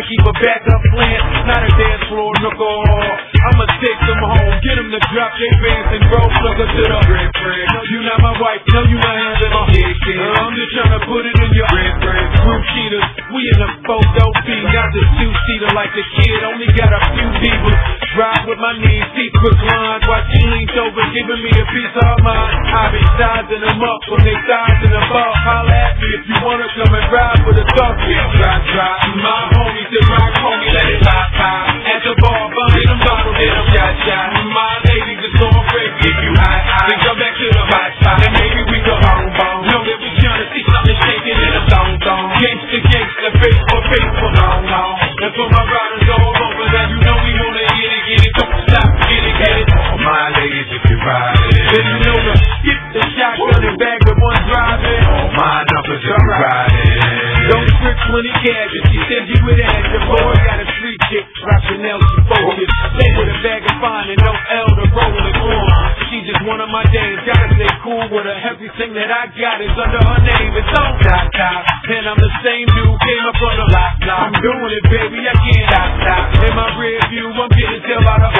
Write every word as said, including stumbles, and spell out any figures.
keep a backup plan. Not a dance floor, nook or hall. I'ma take them home, get them to drop their pants and roll sucker to the red bread. No, you not my wife, no, you not having my head kid. Uh, I'm just trying to put it in your red bread. Group cheaters, we in a photo feed, not the two-seater like the kid. Only got a few people. Drive with my knees deep reclined while she leans over, giving me a piece of her mind. I be sizing them up from their thighs and above. Holla at me if you wanna come and ride with a dog. Yeah, ride, ride. My homie said rock, homie, let it pop, pop. At the bar, bumping them bottles, hit them shot, shot. My lady just going crazy. If you high, high, then come back to the hot spot, and maybe we go home, home. Know that we trying to see something shaking in a thong, thong. Gangsta, gangsta, face for face for long, long. That's what my riders all over. Now you know we wanna get it, get it, don't stop, get it, get it. All my ladies, if you ride it, then you know the skip the shotgun and bag with one driving. All my numbers, if you ride it. Don't trick twenty cash if she said you would ask. The boy got a street chick, rock Chanel, she focused. Stay with a bag of fine and no L to roll it on. She just one of my dames, gotta stay cool with her. Everything that I got is under her name. It's on top, top. And I'm the same dude, came up on the lot, lot. I'm doing it, baby, I can't stop, stop. In my rear view, I'm getting tail out of